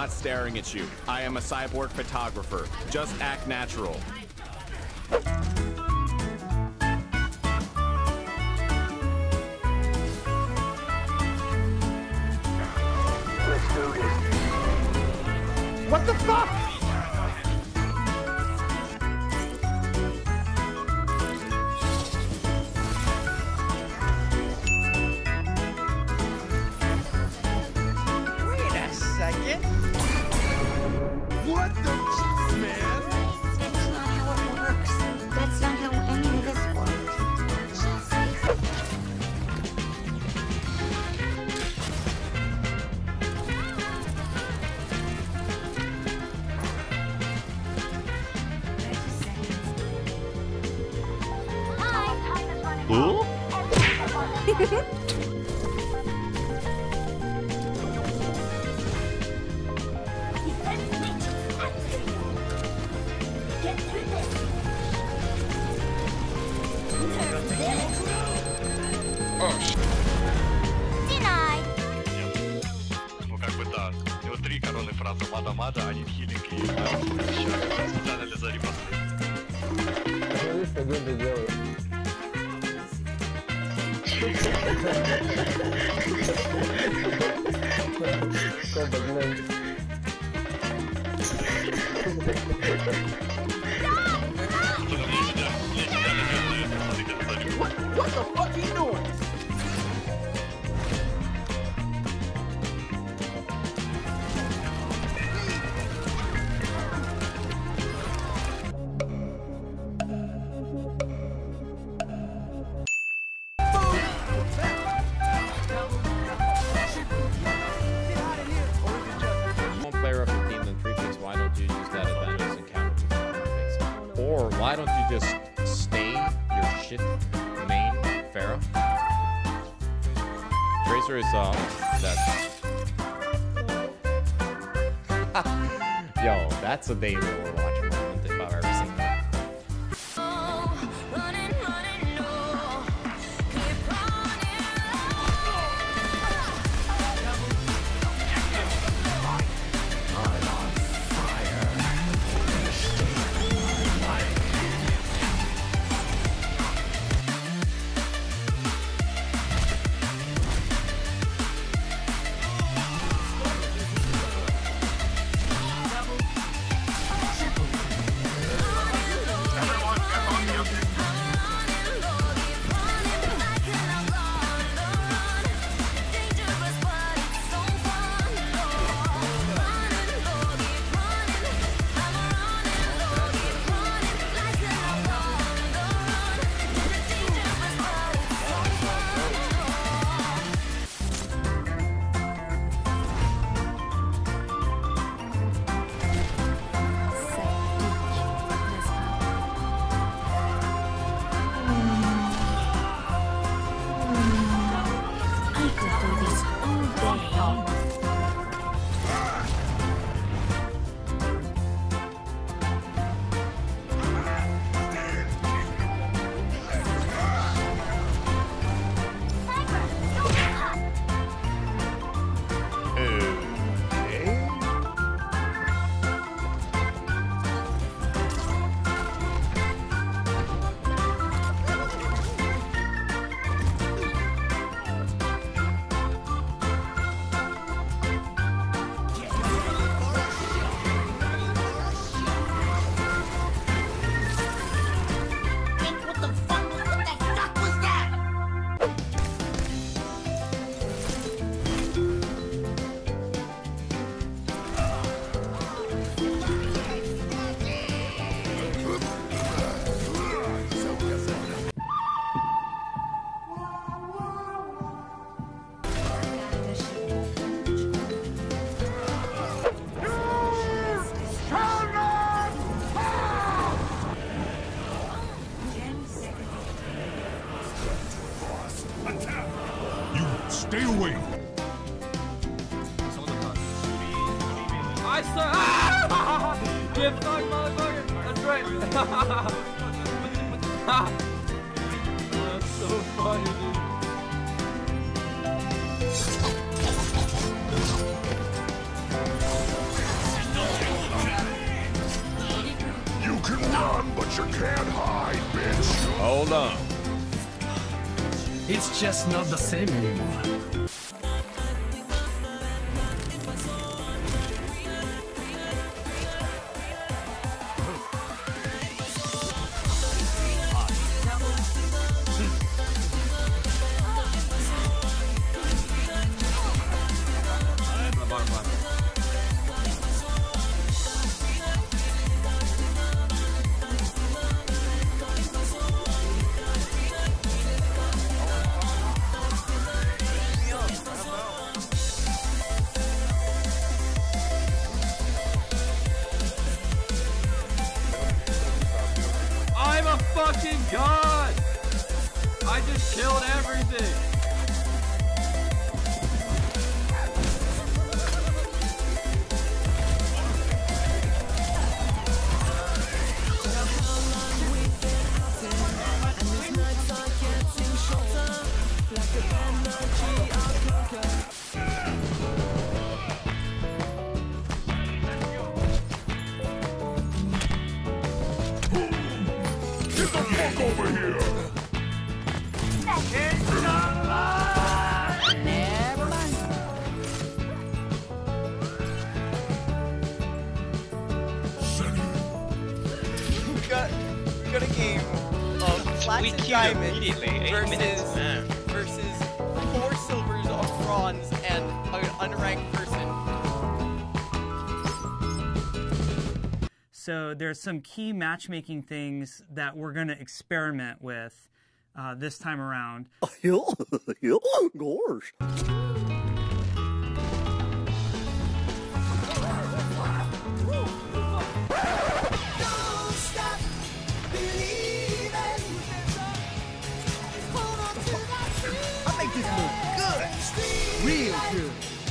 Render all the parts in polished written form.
not staring at you. I am a cyborg photographer. Just act natural. Let's do this. What the fuck? Wait a second. What the man? That's not how it works. That's not how any of this works. Who? Denied. Ну как бы да. У него 3 коронные фразы. Мада-мада, они хилинг и специально для зари Смотри, что Генри делает. Комбо, глянь. What the fuck are you doing? One player of the team, then 3 picks. Why don't you use that advantage and counter to 4 picks? Or why don't you just stay your shit main Pharah? Tracer is that. Yo, that's a David Overwatch moment if I've ever seen that. Stay away. I saw. Ah! Get fucked, motherfucker. That's right. That's so funny, dude. can't hide, bitch. Hold on. It's just not the same anymore. I'm a fucking god! I just killed everything! Get the fuck over here. Got a game of Platinum Diamond versus 4 silvers, a bronze, and an unranked person. So there's some key matchmaking things that we're going to experiment with this time around. Gosh. I make this look good. Real good.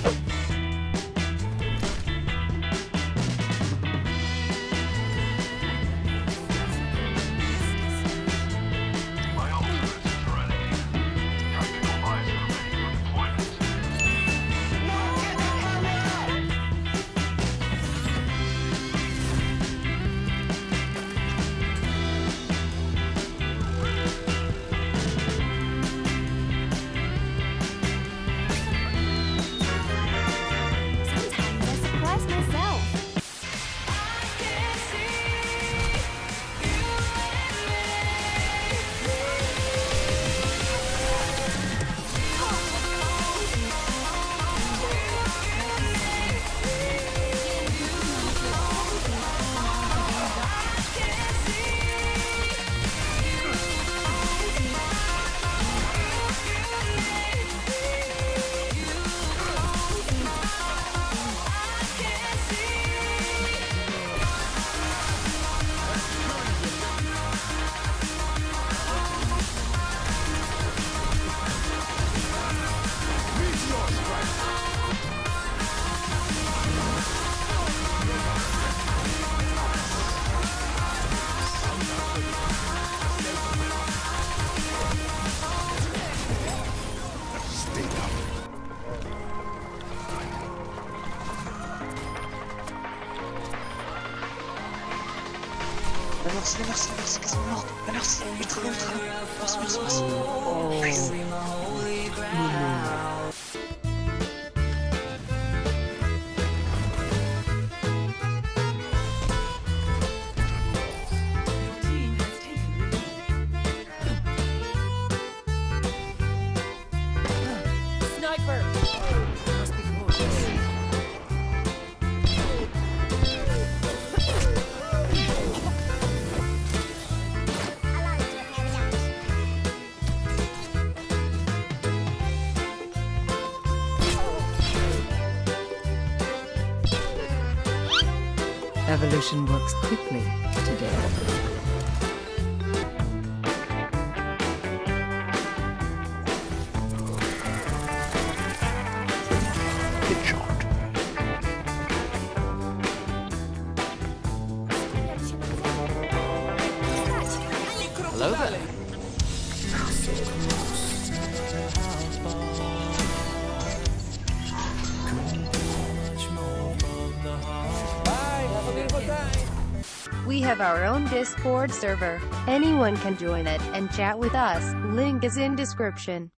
Merci, ultra, merci. Evolution works quickly today. Hello there. Bye, have a beautiful time. We have our own Discord server. Anyone can join it and chat with us. Link is in description.